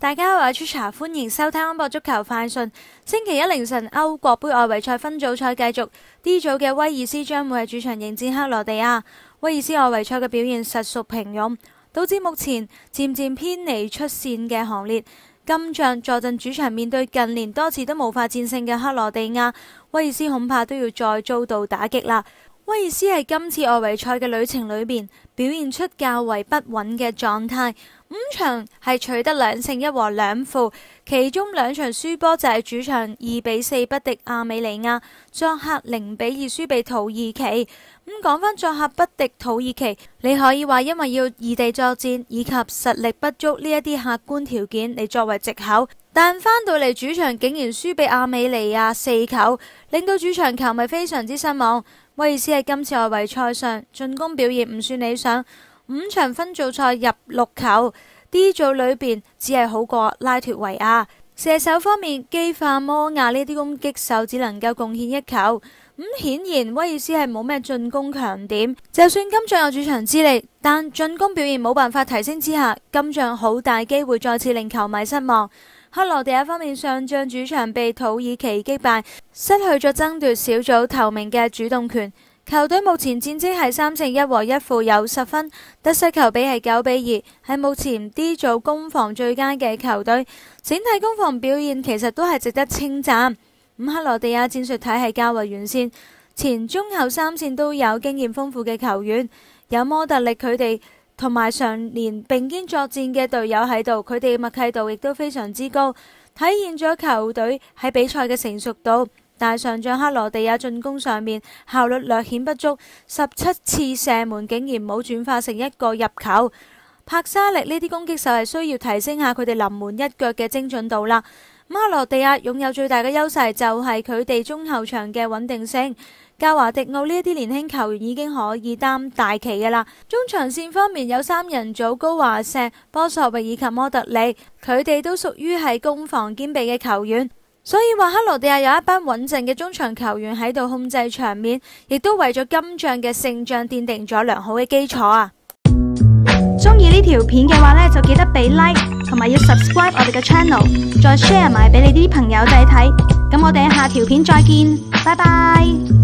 大家好，我係 Trisha， 歡迎收聽安博足球快訊。星期一凌晨，歐國杯外圍賽分組賽繼續 ，D 組嘅威爾斯將會喺主場迎戰克羅地亞。威爾斯外圍賽嘅表現實屬平庸，導致目前漸漸偏離出線嘅行列。今仗坐鎮主場面對近年多次都無法戰勝嘅克羅地亞，威爾斯恐怕都要再遭到打擊啦。威爾斯喺今次外圍賽嘅旅程裏邊表現出較為不穩嘅狀態，5場係取得2勝1和2負，其中2場輸波就係主場2-4不敵亞美尼亞，作客0-2輸俾土耳其。講返作客不敵土耳其，你可以話因為要異地作戰以及實力不足呢一啲客觀條件嚟作為藉口，但返到嚟主場竟然輸俾亞美尼亞4球，令到主場球迷非常之失望。威爾斯喺今次外圍賽上進攻表現唔算理想，5場分組賽入6球 ，D 組裏邊只係好過拉脫維亞。射手方面，基化摩亞呢啲攻擊手只能夠貢獻1球。顯然威爾斯係冇咩進攻強點，就算今仗有主場之利，但進攻表現冇辦法提升之下，今仗好大機會再次令球迷失望。克羅地亞方面，上仗主場被土耳其擊敗，失去咗爭奪小組頭名嘅主動權。球隊目前戰績係3勝1和1負，有10分，得失球比係9-2，係目前 D 組攻防最佳嘅球隊。整體攻防表現其實都係值得稱讚。克羅地亞戰術體系較為完善，前中後3線都有經驗豐富嘅球員，有摩特力佢哋同埋常年並肩作戰嘅隊友喺度，佢哋嘅默契度亦都非常之高，體現咗球隊喺比賽嘅成熟度。但係上仗克羅地亞進攻上面效率略顯不足，17次射門竟然冇轉化成1個入球。帕沙力呢啲攻擊手係需要提升下佢哋臨門一腳嘅精準度啦。克羅地亞擁有最大嘅優勢就係佢哋中後場嘅穩定性，加華迪奧呢一啲年輕球員已經可以擔大旗嘅啦。中場線方面有3人組，高華石、波索域以及摩特利，佢哋都屬於係攻防兼備嘅球員，所以話克羅地亞有一班穩陣嘅中場球員喺度控制場面，亦都為咗今仗嘅勝仗奠定咗良好嘅基礎啊！ 中意呢條片嘅話呢，就記得俾 like 同埋要 subscribe 我哋嘅 channel， 再 share 埋俾你啲朋友仔睇。咁我哋下條片再見，拜拜。